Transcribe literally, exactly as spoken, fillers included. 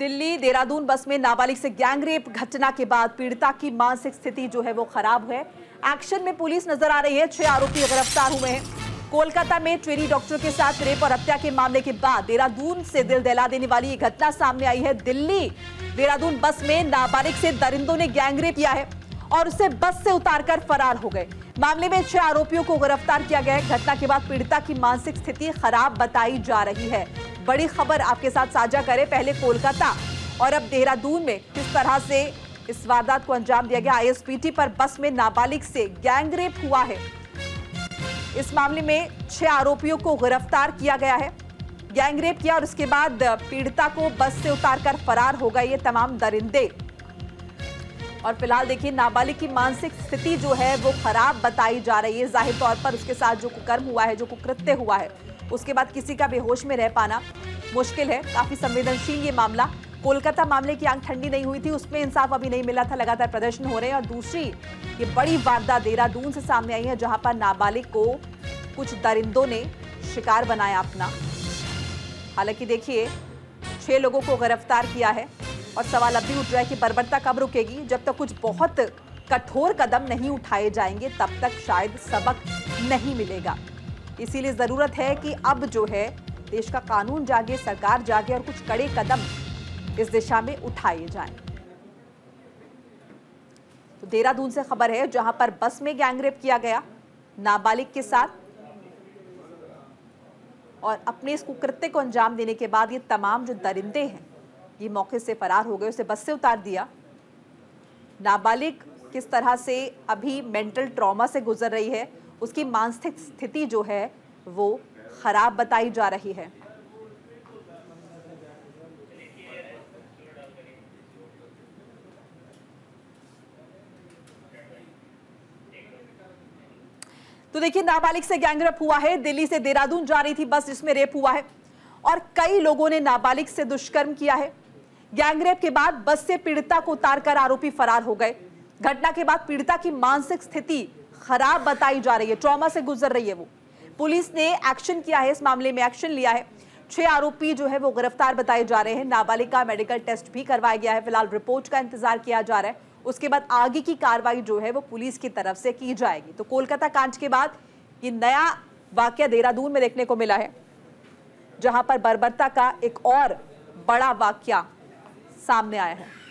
दिल्ली देहरादून बस में नाबालिग से गैंगरेप घटना के बाद पीड़िता की मानसिक स्थिति जो है वो खराब है। एक्शन में पुलिस नजर आ रही है। छह आरोपी गिरफ्तार हुए हैं। कोलकाता में ट्रेनी डॉक्टर के साथ रेप और हत्या के मामले के बाद देहरादून से दिल दहला देने वाली ये घटना सामने आई है। दिल्ली देहरादून बस में नाबालिग से दरिंदों ने गैंगरेप किया है और उसे बस से उतारकर फरार हो गए। मामले में छह आरोपियों को गिरफ्तार किया गया है। घटना के बाद पीड़िता की मानसिक स्थिति खराब बताई जा रही है। बड़ी खबर आपके साथ साझा करें। पहले कोलकाता और अब देहरादून में किस तरह से इस वारदात को अंजाम दिया गया। आईएसबीटी पर बस में नाबालिग से गैंगरेप हुआ है। इस मामले में छह आरोपियों को गिरफ्तार किया गया है। गैंगरेप किया और उसके बाद पीड़िता को बस से उतारकर फरार हो गए ये तमाम दरिंदे। और फिलहाल देखिए नाबालिग की मानसिक स्थिति जो है वो खराब बताई जा रही है। जाहिर तौर पर उसके साथ जो कुकर्म हुआ है, जो कुकृत्य हुआ है, उसके बाद किसी का बेहोश में रह पाना मुश्किल है। काफी संवेदनशील ये मामला। कोलकाता मामले की आंख ठंडी नहीं हुई थी, उसमें इंसाफ अभी नहीं मिला था। लगातार प्रदर्शन हो रहे हैं। और दूसरी ये बड़ी वारदात देहरादून से सामने आई है, जहां पर नाबालिग को कुछ दरिंदों ने शिकार बनाया अपना। हालांकि देखिए छह लोगों को गिरफ्तार किया है और सवाल अब भी उठ रहा है कि बर्बरता कब रुकेगी। जब तक कुछ बहुत कठोर कदम नहीं उठाए जाएंगे तब तक शायद सबक नहीं मिलेगा। इसीलिए जरूरत है कि अब जो है देश का कानून जागे, सरकार जागे और कुछ कड़े कदम इस दिशा में उठाए जाएं। तो देहरादून से खबर है, जहां पर बस में गैंगरेप किया गया नाबालिग के साथ और अपने इस कुकृत्य को अंजाम देने के बाद ये तमाम जो दरिंदे हैं ये मौके से फरार हो गए। उसे बस से उतार दिया। नाबालिग किस तरह से अभी मेंटल ट्रॉमा से गुजर रही है, उसकी मानसिक स्थिति जो है वो खराब बताई जा रही है। तो देखिए नाबालिग से गैंगरेप हुआ है। दिल्ली से देहरादून जा रही थी बस जिसमें रेप हुआ है और कई लोगों ने नाबालिग से दुष्कर्म किया है। गैंगरेप के बाद बस से पीड़िता को उतारकर आरोपी फरार हो गए। घटना के बाद पीड़िता की मानसिक स्थिति खराब बताई जा रही है, ट्रॉमा से गुजर रही है वो। पुलिस ने एक्शन किया है, इस मामले में एक्शन लिया है। छह आरोपी जो है वो गिरफ्तार बताए जा रहे हैं। नाबालिग का मेडिकल टेस्ट भी करवाया गया है। फिलहाल रिपोर्ट का इंतजार किया जा रहा है। उसके बाद आगे की कार्रवाई जो है वो पुलिस की तरफ से की जाएगी। तो कोलकाता कांड के बाद ये नया वाकया देहरादून में देखने को मिला है, जहां पर बर्बरता का एक और बड़ा वाकया सामने आया है।